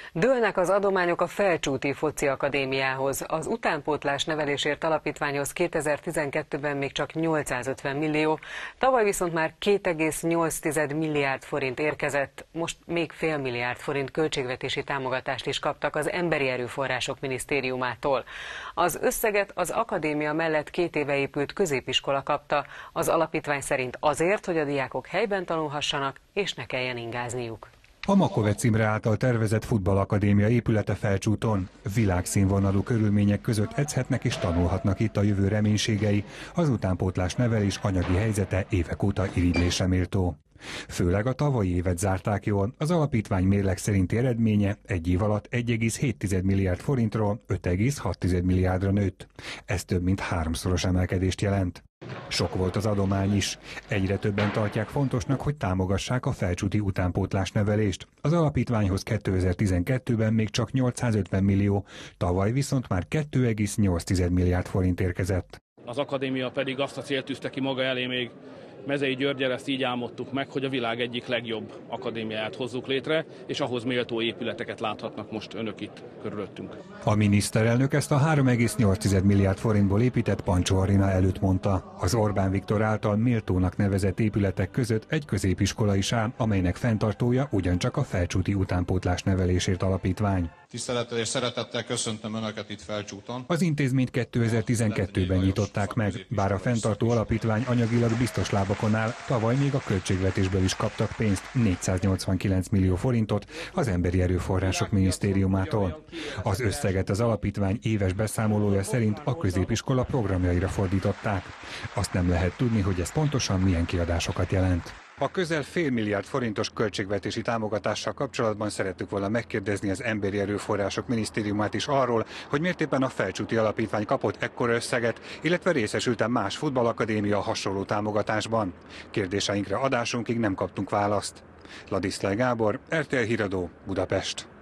Dőlnek az adományok a Felcsúti Foci Akadémiához. Az Utánpótlás Nevelésért Alapítványhoz 2012-ben még csak 850 millió, tavaly viszont már 2,8 milliárd forint érkezett, most még fél milliárd forint költségvetési támogatást is kaptak az Emberi Erőforrások Minisztériumától. Az összeget az akadémia mellett 2 éve épült középiskola kapta, az alapítvány szerint azért, hogy a diákok helyben tanulhassanak és ne kelljen ingázniuk. A Makovec Imre által tervezett futballakadémia épülete Felcsúton. Világszínvonalú körülmények között edzhetnek és tanulhatnak itt a jövő reménységei, az utánpótlás nevelés anyagi helyzete évek óta irigylésre méltó. Főleg a tavalyi évet zárták jól, az alapítvány mérleg szerinti eredménye egy év alatt 1,7 milliárd forintról 5,6 milliárdra nőtt. Ez több mint 3-szoros emelkedést jelent. Sok volt az adomány is. Egyre többen tartják fontosnak, hogy támogassák a felcsúti utánpótlás nevelést. Az alapítványhoz 2012-ben még csak 850 millió, tavaly viszont már 2,8 milliárd forint érkezett. Az akadémia pedig azt a célt tűzte ki maga elé még Mezei Györggyel, ezt így álmodtuk meg, hogy a világ egyik legjobb akadémiáját hozzuk létre, és ahhoz méltó épületeket láthatnak most önök itt körülöttünk. A miniszterelnök ezt a 3,8 milliárd forintból épített Pancsó Arena előtt mondta. Az Orbán Viktor által méltónak nevezett épületek között egy középiskola is áll, amelynek fenntartója ugyancsak a Felcsúti Utánpótlás Nevelésért Alapítvány. Tisztelettel és szeretettel köszöntöm Önöket itt Felcsúton. Az intézményt 2012-ben nyitották meg, bár a fenntartó alapítvány anyagilag biztos lábakon áll, tavaly még a költségvetésből is kaptak pénzt, 489 millió forintot az Emberi Erőforrások Minisztériumától. Az összeget az alapítvány éves beszámolója szerint a középiskola programjaira fordították. Azt nem lehet tudni, hogy ez pontosan milyen kiadásokat jelent. A közel fél milliárd forintos költségvetési támogatással kapcsolatban szerettük volna megkérdezni az Emberi Erőforrások Minisztériumát is arról, hogy miért éppen a Felcsúti Alapítvány kapott ekkora összeget, illetve részesült-e más futballakadémia hasonló támogatásban. Kérdéseinkre adásunkig nem kaptunk választ. Ladiszláj Gábor, RTL Híradó, Budapest.